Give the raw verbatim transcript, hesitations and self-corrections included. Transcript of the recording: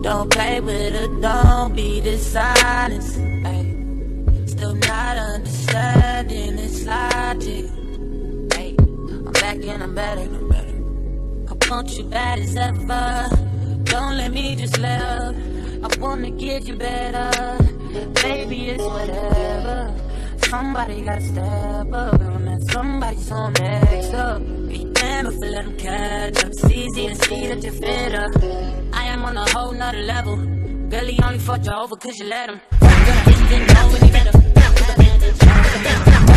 Don't play with her, don't be dishonest. Ay. Still not understanding this logic. Ay. I'm back and I'm better, I'm better. I want you bad as ever. Don't let me just live. I wanna get you better. Baby, it's whatever. Somebody gotta step up, and when that somebody's on next up, be damn if I let them catch up. It's easy to see that you're fitter. I am on a whole nother level. Girl, he only fucked you over cause you let him. Girl, I just didn't know any better.